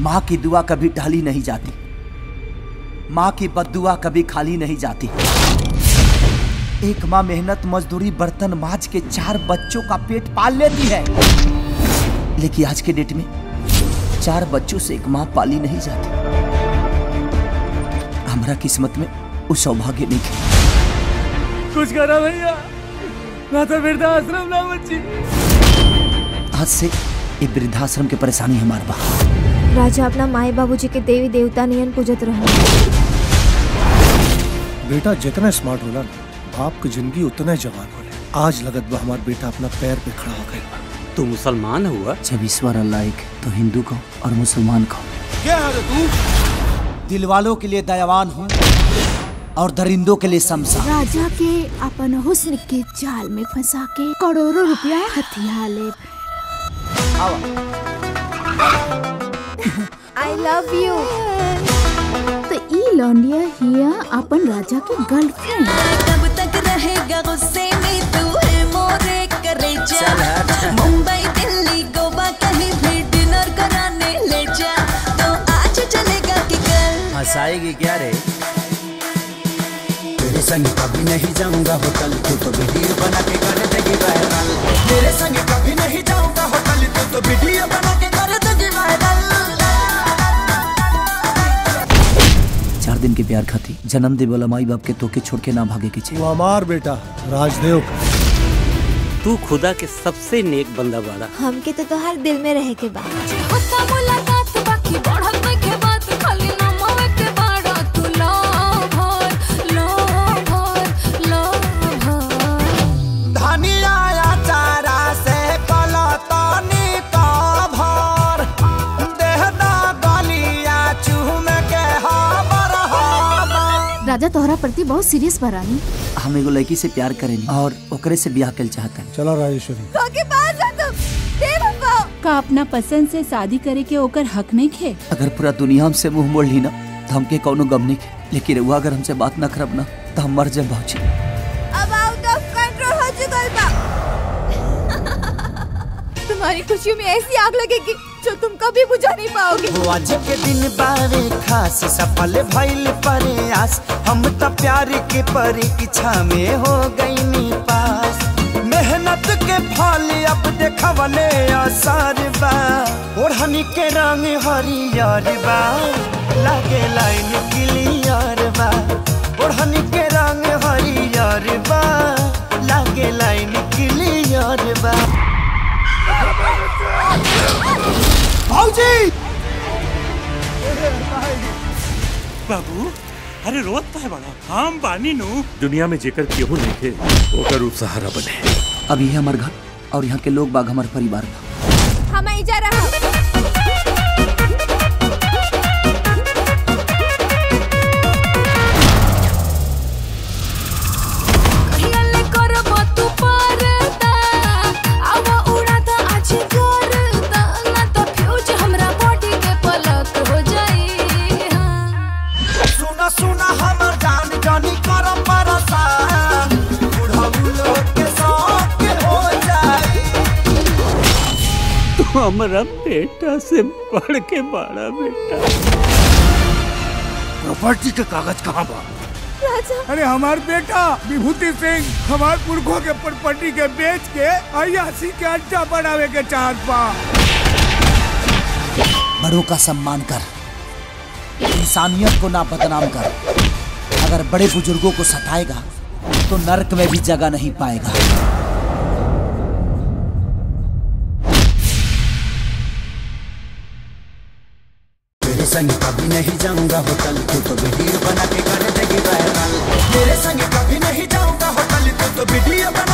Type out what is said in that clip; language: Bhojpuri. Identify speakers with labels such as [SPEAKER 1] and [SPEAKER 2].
[SPEAKER 1] माँ की दुआ कभी ढाली नहीं जाती, माँ की बद्दुआ कभी खाली नहीं जाती। एक माँ मेहनत मजदूरी बर्तन मांज के 4 बच्चों का पेट पाल लेती है, लेकिन आज के डेट में 4 बच्चों से एक माँ पाली नहीं जाती। हमारा किस्मत में वो सौभाग्य नहीं है।
[SPEAKER 2] कुछ करा भैया, ना तो वृद्धाश्रम ना बच्ची।
[SPEAKER 1] आज से ये वृद्धाश्रम की परेशानी हमारे बा।
[SPEAKER 3] राजा अपना माए बाबूजी के देवी देवता नियन पूजत रहो।
[SPEAKER 4] बेटा जितना स्मार्ट होला बाप की जिंदगी उतना जवान होले। आज लगत बा हमार बेटा अपना पैर पे खड़ा हो गया।
[SPEAKER 2] तू मुसलमान हुआ?
[SPEAKER 1] जब ईश्वर अल्लाह एक तो हिंदू को और मुसलमान को।
[SPEAKER 4] क्या है तू?
[SPEAKER 1] दिल वालों के लिए दयावान हूँ और दरिंदों के लिए शमशान।
[SPEAKER 5] राजा के अपन हुस्न के जाल में फंसा के करोड़ों रुपया हथिया ले।
[SPEAKER 3] I love you.
[SPEAKER 5] तो ई लौंडिया हिया अपन राजा की गर्लफ्रेंड।
[SPEAKER 6] कब तक रहेगा गुस्से में तू है मोरे करेजा। मुंबई दिल्ली गोवा कहीं भी डिनर कराने ले जा। तो आज चलेगा कि कल?
[SPEAKER 1] हंसाएगी क्या रे? तेरे संग कभी नहीं जाऊंगा होटल, तू तो वीडियो बना के कर देगी वायरल। तेरे संग कभी नहीं जाऊंगा होटल, तू तो वीडियो बना के कर देगी वायरल। 4 दिन के प्यार खाती जन्म दे वाला माई बाप के तोके छोड़ के ना भागे के चाहिए।
[SPEAKER 4] वो हमार बेटा राजदेव का।
[SPEAKER 2] तू खुदा के सबसे नेक बंदा बाड़ा।
[SPEAKER 3] हमके तो हर दिल में रहे के बाद।
[SPEAKER 6] होता मुलाकात बाकी बढ़ल में के बात खाली नाम के बाड़ा तू लव
[SPEAKER 1] धनिया चारा से कलतानी का भर देहना गलिया चूम के हाबर हाबर।
[SPEAKER 5] राजा तोहरा प्रति बहुत सीरियस बरानी।
[SPEAKER 1] हम एगो लड़की से प्यार करेनी और ओकरे से ब्याह कर चाहते हैं।
[SPEAKER 4] चला राजेश्वरी।
[SPEAKER 5] का अपना पसंद से शादी करे के ओकर हक नहीं खे।
[SPEAKER 1] अगर पूरा दुनिया हमसे मुंह मोड़ ली ना तो हमके कौनो गम नहीं है, लेकिन वो अगर हमसे बात न करब ना तो हम मर जाए भाजी।
[SPEAKER 3] अब आउट ऑफ कंट्रोल हो चुकल बा। तुम्हारी खुशियों में ऐसी आग लगेगी जो तुम कभी बुझा नहीं पाओगे।
[SPEAKER 1] वो आज के दिन बारे खास सफल भइल प्रयास, हम तो प्यार के परीक्षा में हो गई नी पास। मेहनत के फल अब देखवले असर बा, ओढ़नी के रंग हरियर बा, लागे लाइन क्लियर बा। ओढ़नी के रंग हरियर बा, लागे लाइन क्लियर बा। भाऊजी!
[SPEAKER 7] बाबू अरे रोत है बड़ा हम बानी नु। दुनिया में जेकर केहू नहीं थे ओकर रूप सहारा बने।
[SPEAKER 1] अब ये हमार घर और यहाँ के लोग बाग हमार परिवार बा।
[SPEAKER 3] हम जा रहा।
[SPEAKER 1] सुना हमर जान जानी करम परसान, बुढ़ऊ लोग के शौक हो जाई।
[SPEAKER 2] तू हमारा बेटा से बढ़ के बड़ा बेटा।
[SPEAKER 4] प्रॉपर्टी के कागज कहाँ बा?
[SPEAKER 3] राजा
[SPEAKER 4] अरे हमार बेटा विभूति सिंह हमार पुरखों के प्रॉपर्टी के बेच के अयासी के अड्डा बनावे के चाहत बा।
[SPEAKER 1] बड़ों का सम्मान कर, इंसानियत को ना बदनाम कर। अगर बड़े बुजुर्गों को सताएगा तो नरक में भी जगह नहीं पाएगा। तेरे संग कभी नहीं जाऊंगा होटल, तू तो वीडियो बना के कर देगी वायरल। तेरे संग कभी नहीं जाऊंगा होटल, तू तो वीडियो बना